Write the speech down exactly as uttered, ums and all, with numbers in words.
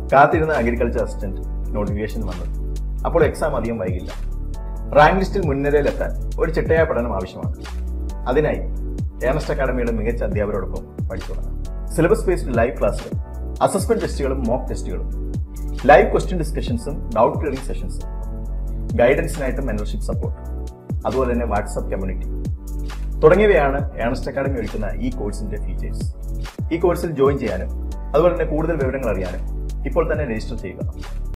കാത്തിരുന്ന agriculture assistant notification വന്നത്. അപ്പോൾ എക്സാം അധികം വൈകില്ല. റാങ്ക് ലിസ്റ്റിൽ മുൻനിരയിലെത്താൻ ഒരു ചിട്ടയായ പഠനം ആവശ്യമാണ്. അതിനായി ഏണസ്റ്റ് അക്കാഡമിയുടെ മികച്ച അധ്യാപകരോടൊപ്പം പഠിച്ചു തുടങ്ങാം. സിലബസ് ബേസ്ഡ് ലൈവ് ക്ലാസുകൾ, അസസ്മെന്റ് ടെസ്റ്റുകളും മോക്ക് ടെസ്റ്റുകളും, ലൈവ് ക്വസ്റ്റ്യൻ ഡിസ്കഷൻസും ഡൗട്ട് ക്ലിയറിംഗ് സെഷൻസും, ഗൈഡൻസിനായിട്ട് മെന്റർഷിപ്പ് സപ്പോർട്ട്, അതുപോലെ തന്നെ വാട്സ്ആപ്പ് കമ്മ്യൂണിറ്റി തുടങ്ങിയവയാണ് ഏണസ്റ്റ് അക്കാഡമി ഒരുക്കുന്ന ഈ കോഴ്സിന്റെ ഫീച്ചേഴ്സ്. ഈ കോഴ്സിൽ ജോയിൻ ചെയ്യാനും അതുപോലെ തന്നെ കൂടുതൽ വിവരങ്ങൾ അറിയാനും ഇപ്പോൾ തന്നെ രജിസ്റ്റർ ചെയ്യുക.